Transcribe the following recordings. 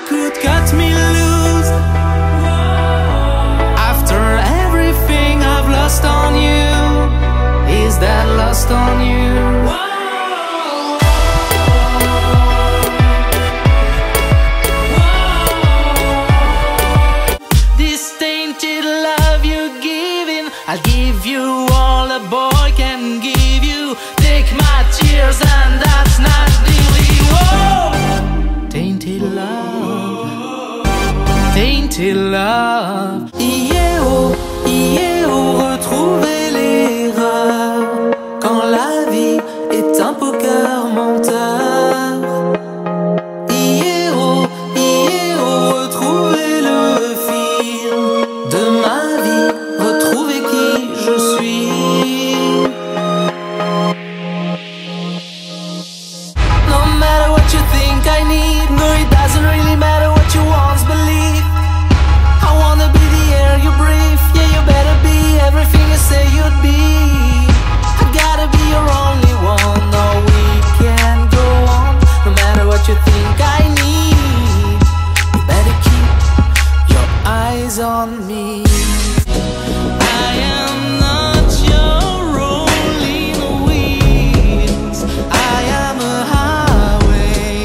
could cut me loose. After everything I've lost on you, is that lost on you? This tainted love you're giving, I'll give you all a boy can give you. Take my tears and that's not really. Whoa! Tainted love, tainted love. Retrouver l'erreur quand la vie est un poker menteur. Retrouver le fil de ma vie, retrouver qui je suis. No matter what you think I need, no, it doesn't really matter what you once believed. I wanna be the air you breathe. Yeah, you better be everything you say you'd be. I gotta be your only one. No, we can't go on. No matter what you think I need, you better keep your eyes on me. I am not your rolling winds. I am a highway.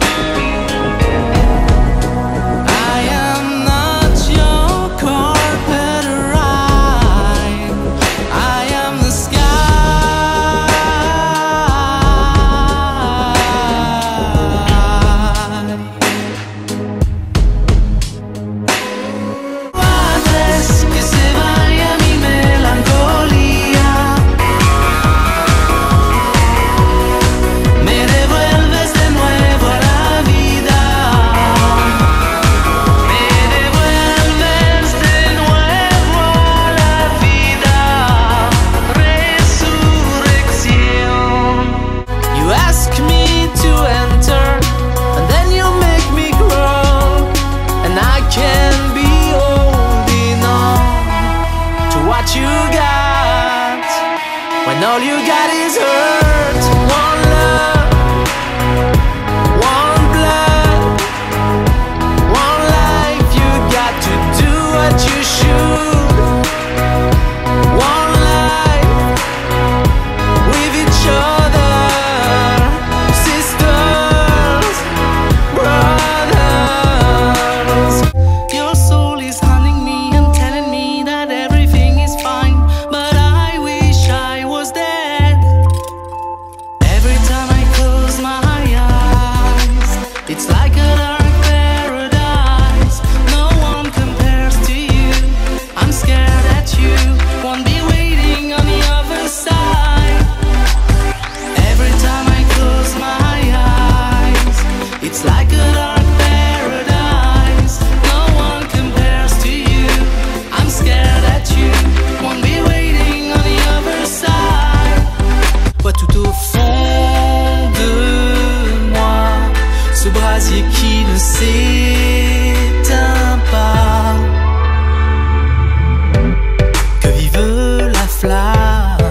I am not your carpet ride. I am the sky. Que se vaya mi melancolía, me devuelves de nuevo a la vida, me devuelves de nuevo a la vida, resurrección. You ask me to enter, and then you make me grow, and I can be holding on to what you got, when all you got is hurt. One love, one blood, one life. You got to do what you should. One life with each other, sisters, brothers. Your soul is haunting me and telling me that everything is fine, but I wish I was dead. Every time I close my eyes, it's like a dark paradise. No one compares to you. I'm scared that you won't be waiting on the other side. Every time I close my eyes, it's like a dark paradise. No one compares to you. I'm scared that you won't be waiting on the other side. Toi tout au fond de moi, ce brasier qui ne s'éteint pas. Que vive la flamme,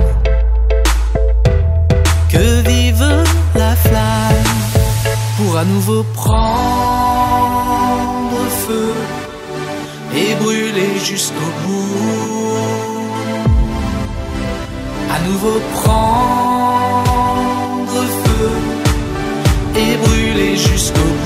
que vive la flamme, pour à nouveau prendre feu et brûler jusqu'au bout. À nouveau prendre feu et brûler jusqu'au bout.